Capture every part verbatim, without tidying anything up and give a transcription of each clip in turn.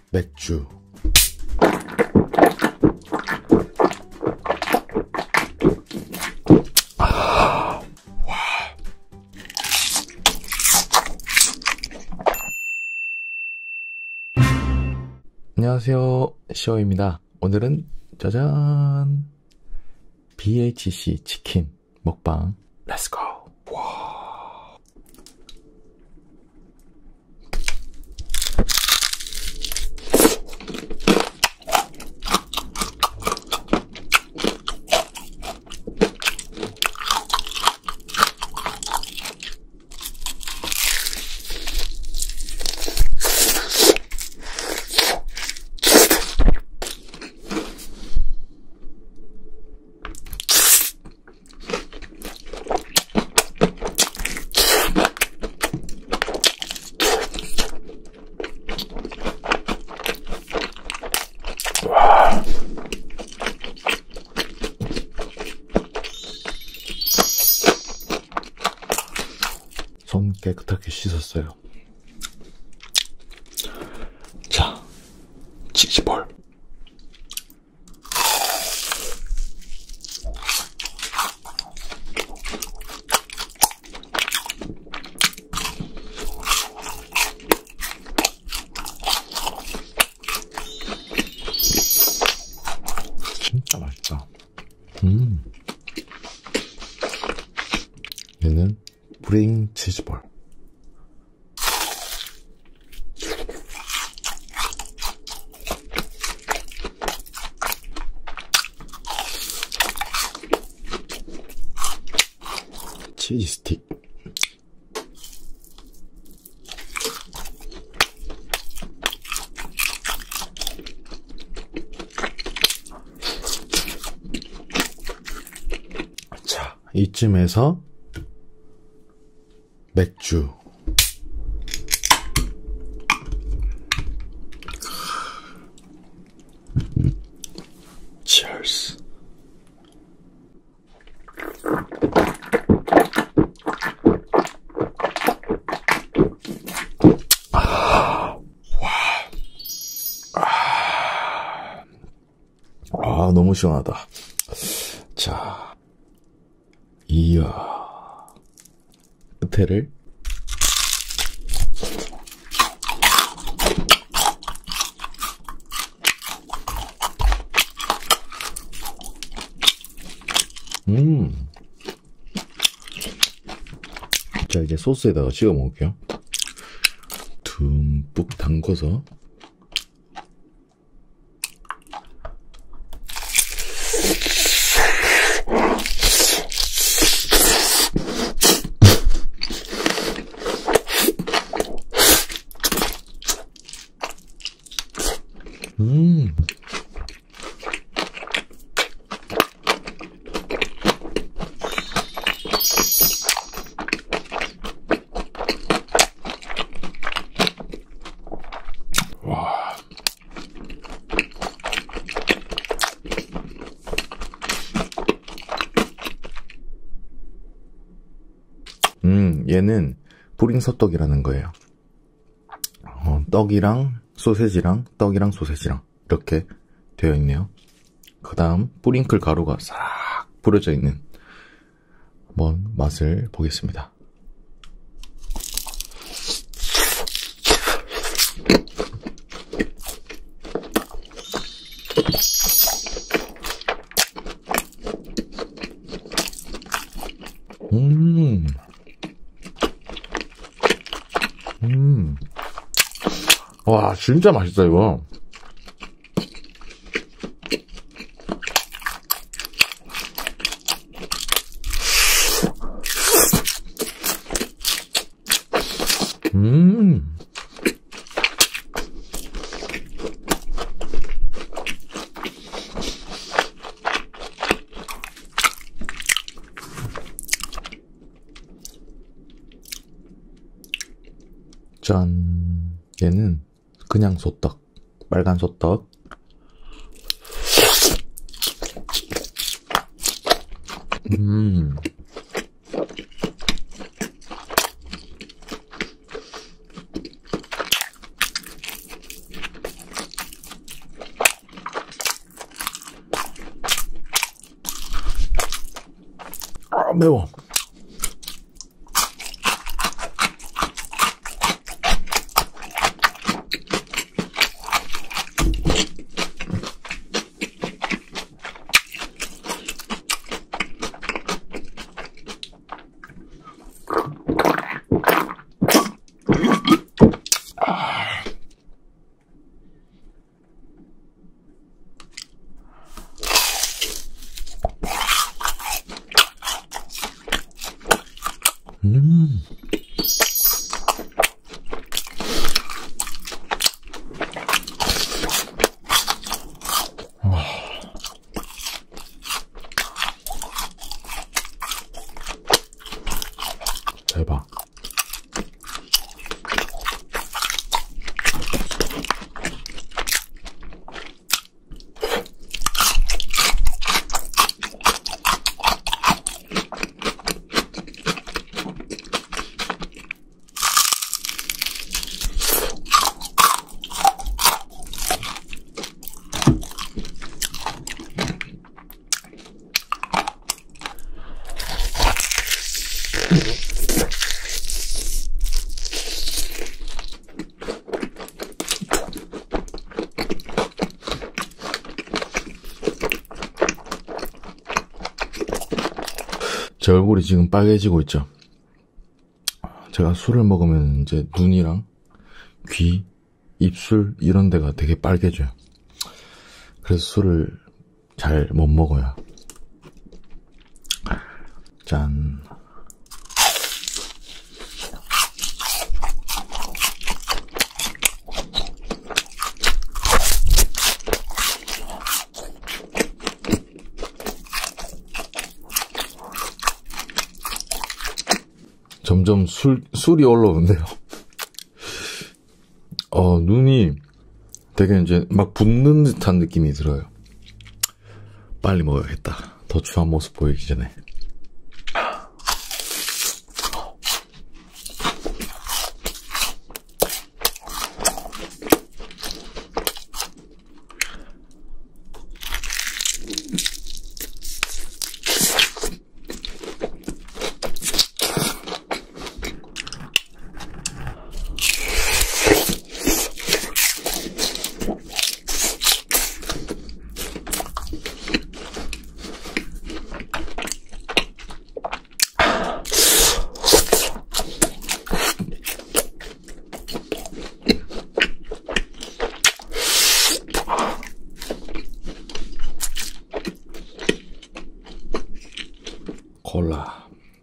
맥주. 아, 와. 안녕하세요, 시오입니다. 오늘은 짜잔, 비에이치씨 치킨 먹방. 렛츠고. 와. 손 깨끗하게 씻었어요. 자, 치즈볼. 진짜 맛있다. 음. 얘는 브링 치즈볼. 치즈 스틱. 자, 이쯤에서 맥주. Cheers. 아, 와. 아, 아, 너무 시원하다. 자, 이야. 끝에를 음. 자, 이제 소스에다가 찍어 먹을게요. 듬뿍 담궈서. 음. 와. 음, 얘는 pudding 거예요. 어, 떡이랑 소세지랑 떡이랑 소세지랑 이렇게 되어 있네요. 그 다음 뿌링클 가루가 싹 뿌려져 있는 한번 맛을 보겠습니다. 음, 음, 와, 진짜 맛있다, 이거. 음, 짠. 얘는 그냥 소떡, 빨간 소떡. 음, 아, 매워. 음. 와. 대박. 제 얼굴이 지금 빨개지고 있죠. 제가 술을 먹으면 이제 눈이랑 귀, 입술 이런 데가 되게 빨개져요. 그래서 술을 잘 못 먹어요. 짠. 점점 술, 술이 올라오는데요. 어, 눈이 되게 이제 막 붓는 듯한 느낌이 들어요. 빨리 먹어야겠다. 더 추한 모습 보이기 전에. 콜라.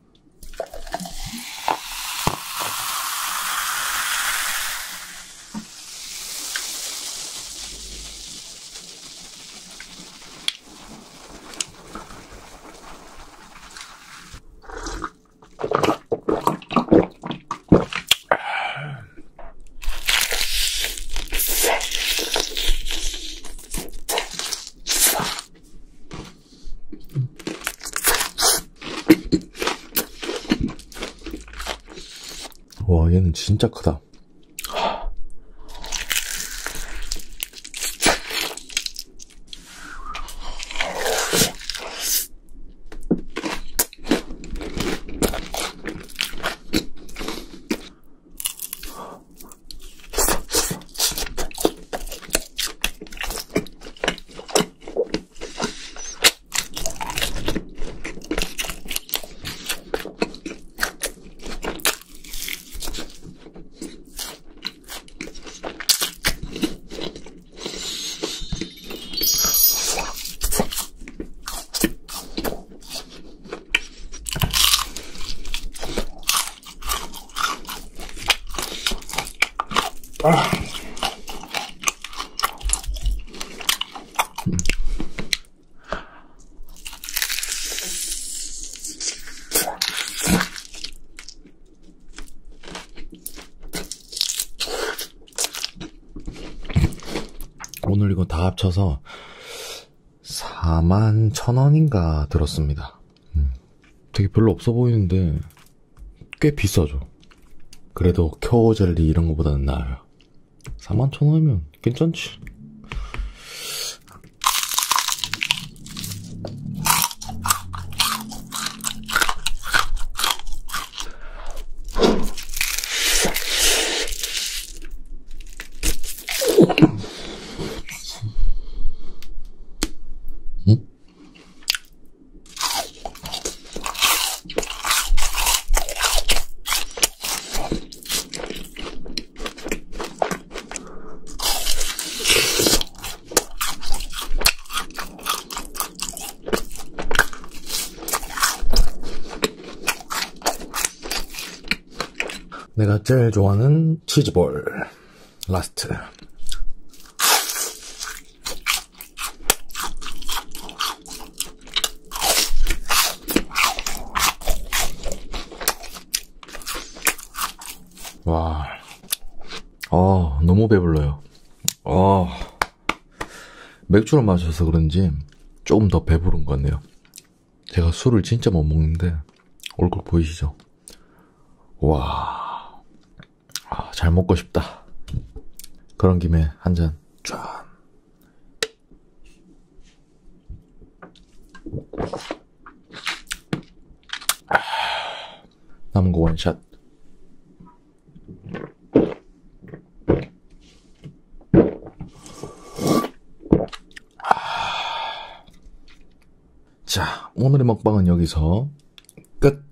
와, 얘는 진짜 크다. 아. 오늘 이거 다 합쳐서 사만 천 원인가 들었습니다. 음, 되게 별로 없어 보이는데 꽤 비싸죠. 그래도 켜오 젤리 이런 거보다는 나아요. 사만 천 원이면 괜찮지. 내가 제일 좋아하는 치즈볼 라스트. 와, 아, 너무 배불러요. 아, 맥주를 마셔서 그런지 조금 더 배부른 것 같네요. 제가 술을 진짜 못 먹는데 얼굴 보이시죠? 와, 아, 잘 먹고 싶다. 그런 김에 한 잔 쫙. 아, 남은 거 원샷. 자, 오늘의 먹방은 여기서 끝.